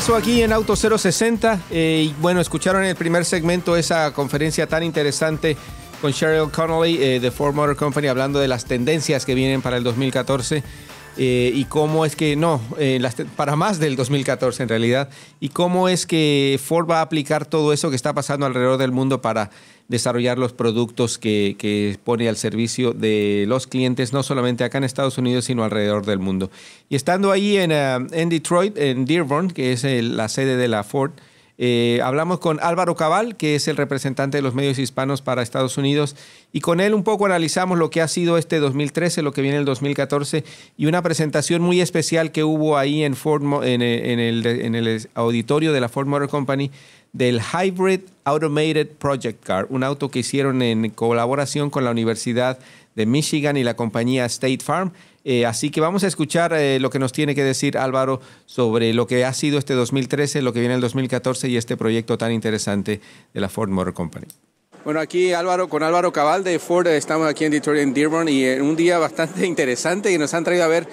regreso aquí en Auto 060 y bueno, escucharon en el primer segmento esa conferencia tan interesante con Cheryl Connolly de Ford Motor Company hablando de las tendencias que vienen para el 2014 y cómo es que, para más del 2014 en realidad, y cómo es que Ford va a aplicar todo eso que está pasando alrededor del mundo para desarrollar los productos que pone al servicio de los clientes, no solamente acá en Estados Unidos, sino alrededor del mundo. Y estando ahí en Detroit, en Dearborn, que es la sede de la Ford, hablamos con Álvaro Cabal, que es el representante de los medios hispanos para Estados Unidos, y con él un poco analizamos lo que ha sido este 2013, lo que viene el 2014, y una presentación muy especial que hubo ahí en el auditorio de la Ford Motor Company del Hybrid Automated Project Car, un auto que hicieron en colaboración con la Universidad de Michigan y la compañía State Farm. Así que vamos a escuchar lo que nos tiene que decir Álvaro sobre lo que ha sido este 2013, lo que viene el 2014 y este proyecto tan interesante de la Ford Motor Company. Bueno, aquí con Álvaro Cabal de Ford, estamos aquí en Detroit, en Dearborn, y en un día bastante interesante y nos han traído a ver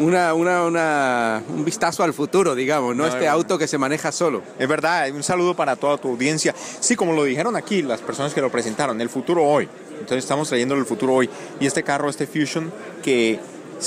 un vistazo al futuro, digamos, ¿no? Este auto que se maneja solo. Es verdad, un saludo para toda tu audiencia. Sí, como lo dijeron aquí las personas que lo presentaron, el futuro hoy. Entonces estamos trayendo el futuro hoy. Y este carro, este Fusion, que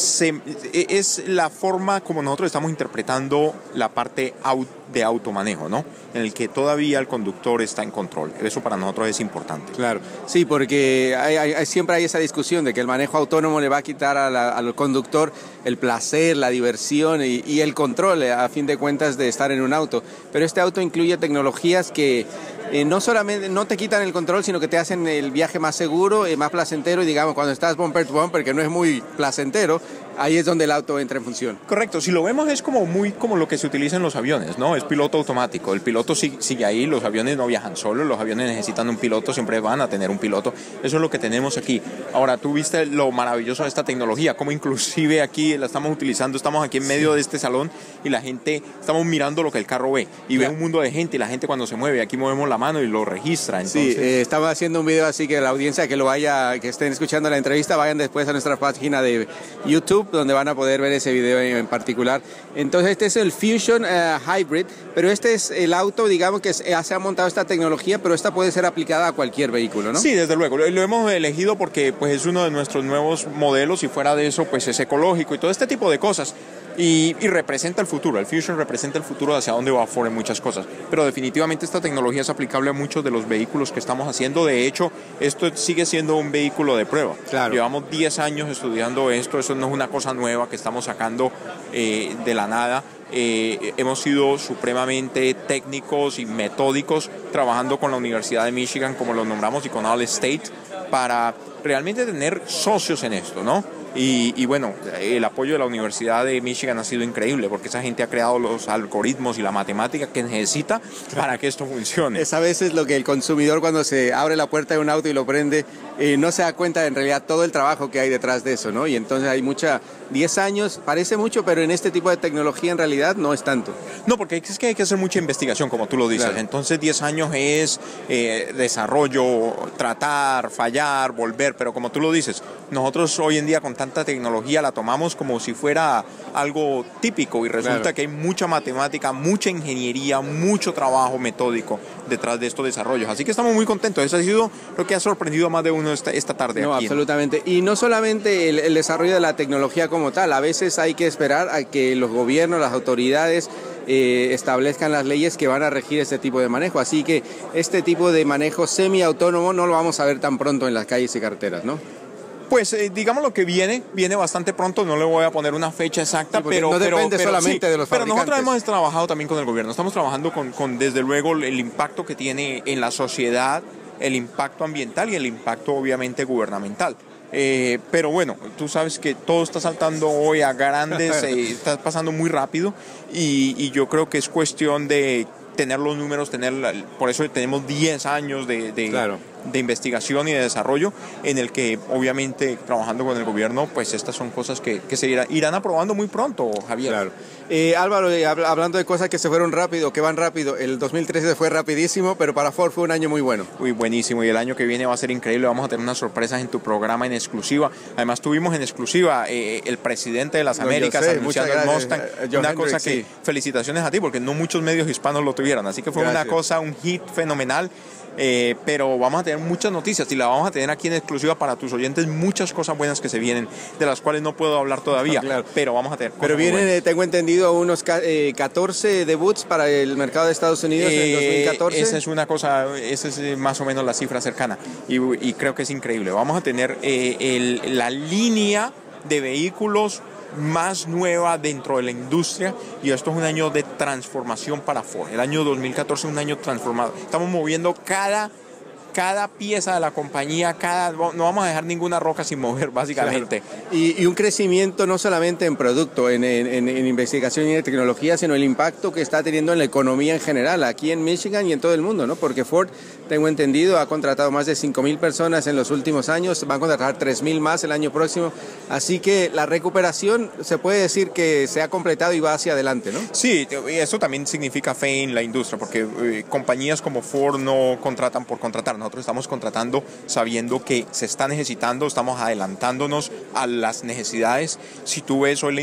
es la forma como nosotros estamos interpretando la parte de automanejo, ¿no? En el que todavía el conductor está en control. Eso para nosotros es importante. Claro, sí, porque siempre hay esa discusión de que el manejo autónomo le va a quitar al conductor el placer, la diversión y el control, a fin de cuentas, de estar en un auto. Pero este auto incluye tecnologías que no solamente no te quitan el control, sino que te hacen el viaje más seguro, más placentero, y digamos, cuando estás bumper to bumper, que no es muy placentero, ahí es donde el auto entra en función. Correcto, si lo vemos es muy como lo que se utiliza en los aviones, ¿no? Es piloto automático, el piloto sigue ahí, los aviones no viajan solos, los aviones necesitan un piloto, siempre van a tener un piloto, eso es lo que tenemos aquí. Ahora, tú viste lo maravilloso de esta tecnología, como inclusive aquí la estamos utilizando, estamos aquí en medio de este salón y la gente, estamos mirando lo que el carro ve y ve un mundo de gente y la gente cuando se mueve, aquí movemos la mano y lo registra. Entonces... Sí, estamos haciendo un video así que la audiencia que estén escuchando la entrevista, vayan después a nuestra página de YouTube, donde van a poder ver ese video en particular. Entonces este es el Fusion Hybrid, pero este es el auto, digamos, que se ha montado esta tecnología, pero esta puede ser aplicada a cualquier vehículo, ¿no? Sí, desde luego, lo hemos elegido porque pues, es uno de nuestros nuevos modelos y fuera de eso pues es ecológico y todo este tipo de cosas. Y representa el futuro, el Fusion representa el futuro hacia dónde va Ford en muchas cosas. Pero definitivamente esta tecnología es aplicable a muchos de los vehículos que estamos haciendo. De hecho, esto sigue siendo un vehículo de prueba. Claro. Llevamos 10 años estudiando esto, eso no es una cosa nueva que estamos sacando de la nada. Hemos sido supremamente técnicos y metódicos trabajando con la Universidad de Michigan, como lo nombramos, y con All State, para realmente tener socios en esto, ¿no? Y bueno, el apoyo de la Universidad de Michigan ha sido increíble porque esa gente ha creado los algoritmos y la matemática que necesita para que esto funcione. Es a veces lo que el consumidor, cuando se abre la puerta de un auto y lo prende, no se da cuenta de en realidad todo el trabajo que hay detrás de eso, ¿no? Y entonces hay 10 años, parece mucho, pero en este tipo de tecnología en realidad no es tanto. No, porque es que hay que hacer mucha investigación, como tú lo dices. Claro. Entonces 10 años es desarrollo, tratar, fallar, volver, pero como tú lo dices, nosotros hoy en día con tanta tecnología la tomamos como si fuera algo típico y resulta que hay mucha matemática, mucha ingeniería, mucho trabajo metódico detrás de estos desarrollos. Así que estamos muy contentos. Eso ha sido lo que ha sorprendido a más de uno esta tarde. No, aquí. Absolutamente. Y no solamente el desarrollo de la tecnología como tal, a veces hay que esperar a que los gobiernos, las autoridades establezcan las leyes que van a regir este tipo de manejo. Así que este tipo de manejo semiautónomo no lo vamos a ver tan pronto en las calles y carreteras, ¿no? Pues digamos lo que viene bastante pronto, no le voy a poner una fecha exacta, sí, pero no depende solamente sí, de los fabricantes. Pero nosotros hemos trabajado también con el gobierno, estamos trabajando con desde luego el impacto que tiene en la sociedad, el impacto ambiental y el impacto obviamente gubernamental. Pero bueno, tú sabes que todo está saltando hoy a grandes, está pasando muy rápido y yo creo que es cuestión de tener los números, por eso tenemos 10 años de de investigación y de desarrollo, en el que obviamente trabajando con el gobierno, pues estas son cosas que se irán aprobando muy pronto, Javier. Claro. Álvaro, hablando de cosas que se fueron rápido, que van rápido, el 2013 fue rapidísimo, pero para Ford fue un año muy bueno. Uy, buenísimo, y el año que viene va a ser increíble, vamos a tener unas sorpresas en tu programa en exclusiva. Además tuvimos en exclusiva el presidente de las Américas anunciando el Mustang, una cosa que, felicitaciones a ti, porque no muchos medios hispanos lo tuvieron, así que fue una cosa, un hit fenomenal. Pero vamos a tener muchas noticias y la vamos a tener aquí en exclusiva para tus oyentes, muchas cosas buenas que se vienen, de las cuales no puedo hablar todavía, claro, pero vamos a tener cosas. Pero vienen, tengo entendido, unos 14 debuts para el mercado de Estados Unidos en 2014. Esa es una cosa, esa es más o menos la cifra cercana y creo que es increíble. Vamos a tener la línea de vehículos más nueva dentro de la industria, y esto es un año de transformación para Ford. El año 2014 es un año transformado. Estamos moviendo cada pieza de la compañía, no vamos a dejar ninguna roca sin mover, básicamente. Claro. Y un crecimiento no solamente en producto, en investigación y en tecnología, sino el impacto que está teniendo en la economía en general, aquí en Michigan y en todo el mundo, ¿no? Porque Ford, tengo entendido, ha contratado más de 5,000 personas en los últimos años, van a contratar 3,000 más el año próximo, así que la recuperación se puede decir que se ha completado y va hacia adelante, ¿no? Sí, eso también significa fe en la industria, porque compañías como Ford no contratan por contratar. Nosotros estamos contratando sabiendo que se está necesitando, estamos adelantándonos a las necesidades. Si tú ves hoy el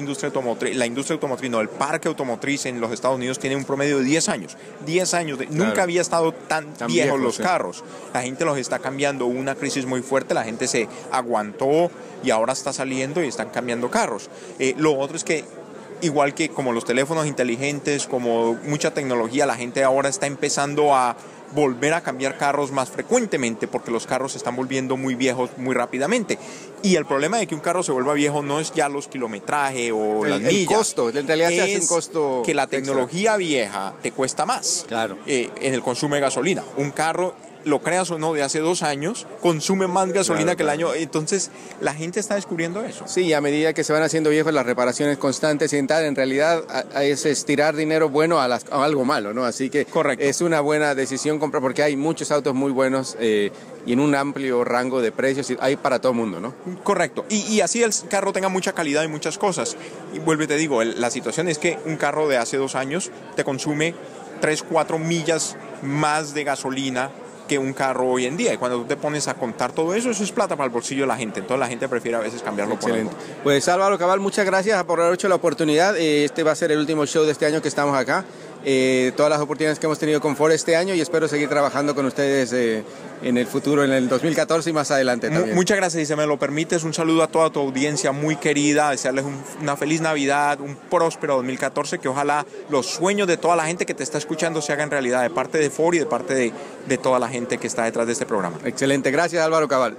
parque automotriz en los Estados Unidos tiene un promedio de 10 años. 10 años, claro. Nunca había estado tan viejos los carros. La gente los está cambiando, hubo una crisis muy fuerte, la gente se aguantó y ahora está saliendo y están cambiando carros. Lo otro es que igual que como los teléfonos inteligentes, como mucha tecnología, la gente ahora está empezando a volver a cambiar carros más frecuentemente porque los carros se están volviendo muy viejos muy rápidamente. Y el problema de que un carro se vuelva viejo no es ya los kilometrajes o las millas. El costo, en realidad se hace un costo que la tecnología vieja te cuesta más. Claro. En el consumo de gasolina. Un carro, lo creas o no, de hace 2 años, consume más gasolina que el año. Entonces, la gente está descubriendo eso. Sí, a medida que se van haciendo viejos, las reparaciones constantes y tal, en realidad es estirar dinero bueno a algo malo, ¿no? Así que correcto. Es una buena decisión comprar, porque hay muchos autos muy buenos y en un amplio rango de precios, hay para todo el mundo, ¿no? Correcto. Y así el carro tenga mucha calidad y muchas cosas. Y vuelvo y te digo, la situación es que un carro de hace 2 años te consume 3-4 millas más de gasolina que un carro hoy en día, y cuando tú te pones a contar todo eso, eso es plata para el bolsillo de la gente, entonces la gente prefiere a veces cambiarlo. Excelente. Por algo. Pues Álvaro Cabal, muchas gracias por haber hecho la oportunidad. Este va a ser el último show de este año que estamos acá. Todas las oportunidades que hemos tenido con Ford este año, y espero seguir trabajando con ustedes en el futuro, en el 2014 y más adelante también. Muchas gracias, y si me lo permites, un saludo a toda tu audiencia muy querida, desearles una feliz Navidad, un próspero 2014, que ojalá los sueños de toda la gente que te está escuchando se hagan realidad, de parte de Ford y de parte de toda la gente que está detrás de este programa. Excelente, gracias Álvaro Cabal.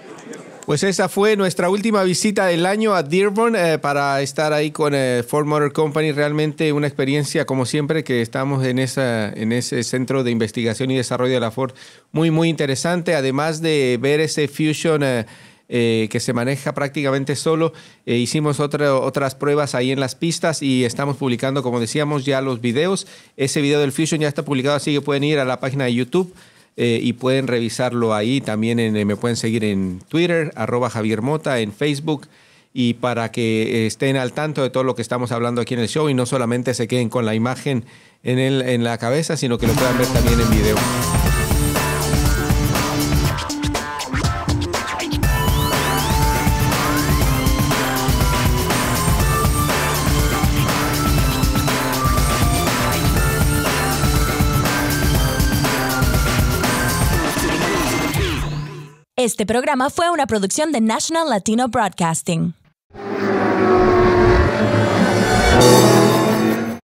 Pues esa fue nuestra última visita del año a Dearborn para estar ahí con Ford Motor Company. Realmente una experiencia, como siempre, que estamos en ese centro de investigación y desarrollo de la Ford, muy, muy interesante. Además de ver ese Fusion que se maneja prácticamente solo, hicimos otras pruebas ahí en las pistas y estamos publicando, como decíamos, ya los videos. Ese video del Fusion ya está publicado, así que pueden ir a la página de YouTube y pueden revisarlo ahí. También me pueden seguir en Twitter, @JavierMota, en Facebook, y para que estén al tanto de todo lo que estamos hablando aquí en el show y no solamente se queden con la imagen en la cabeza, sino que lo puedan ver también en video. Este programa fue una producción de National Latino Broadcasting.